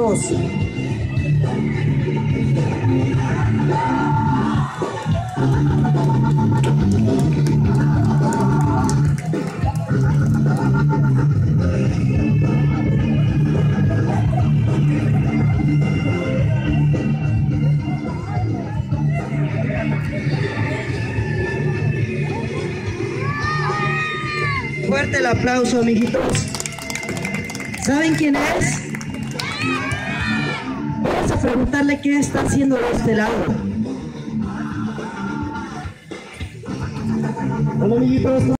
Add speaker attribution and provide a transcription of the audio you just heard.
Speaker 1: mijitos. Fuerte el aplauso, mijitos. ¿Saben quién es? Vamos a preguntarle qué está haciendo de este lado.
Speaker 2: Hola, amiguitos.